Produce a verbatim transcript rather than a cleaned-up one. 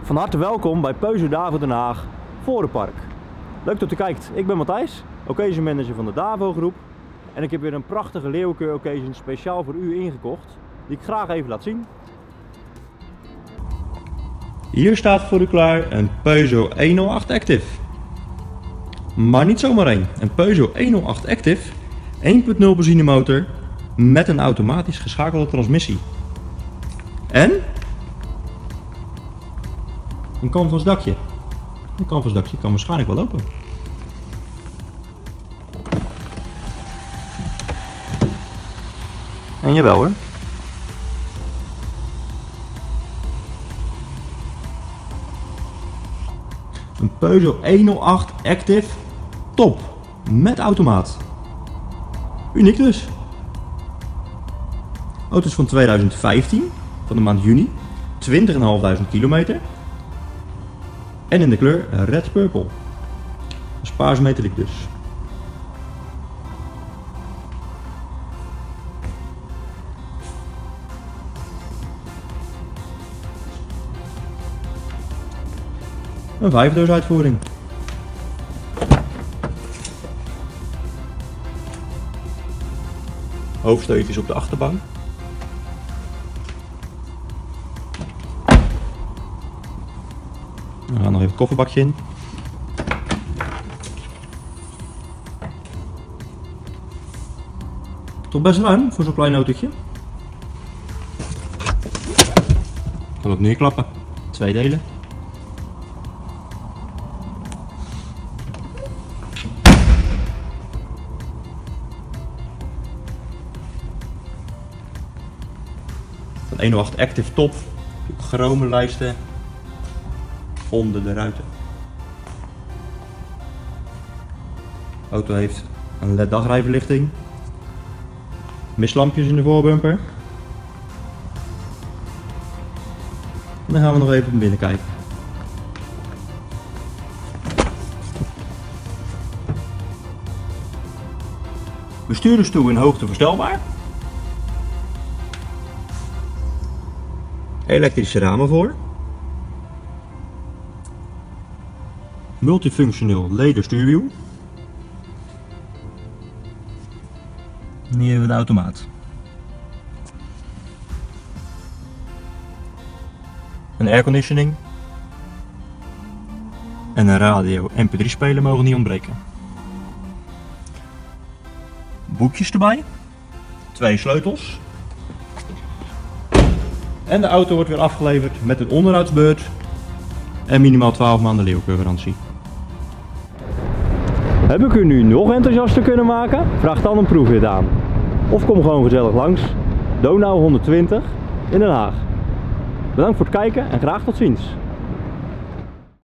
Van harte welkom bij Peugeot Davo Den Haag Vorenpark. Leuk dat u kijkt. Ik ben Matthijs, occasion manager van de Davo groep. En ik heb weer een prachtige leeuwenkeur occasion speciaal voor u ingekocht, die ik graag even laat zien. Hier staat voor u klaar een Peugeot honderdachttien Active. Maar niet zomaar één. Een Peugeot honderdachttien Active één punt nul benzinemotor met een automatisch geschakelde transmissie. En een canvasdakje. Een canvasdakje kan waarschijnlijk wel open. En jawel hoor. Een Peugeot honderdachttien Active top met automaat. Uniek dus. Auto is van tweeduizend vijftien, van de maand juni, twintigduizend vijfhonderd kilometer. En in de kleur Red Purple. Spaars metaliek dus. Een vijfdoos uitvoering. Hoofdsteuntjes op de achterbank. We gaan nog even het kofferbakje in. Toch best ruim voor zo'n klein autootje. Kan ook neerklappen. Twee delen. Een honderdachttien Active top. Chrome lijsten onder de ruiten. De auto heeft een L E D dagrijverlichting. Mistlampjes in de voorbumper. En dan gaan we nog even van binnen kijken. Bestuurdersstoel in hoogte verstelbaar. Elektrische ramen voor. Multifunctioneel leder stuurwiel. En hier hebben we de automaat. Een airconditioning. En een radio M P drie speler mogen niet ontbreken. Boekjes erbij. Twee sleutels. En de auto wordt weer afgeleverd met een onderhoudsbeurt en minimaal twaalf maanden leeuwenkeurgarantie. Heb ik u nu nog enthousiaster kunnen maken? Vraag dan een proefrit aan. Of kom gewoon gezellig langs. Donau honderdtwintig in Den Haag. Bedankt voor het kijken en graag tot ziens.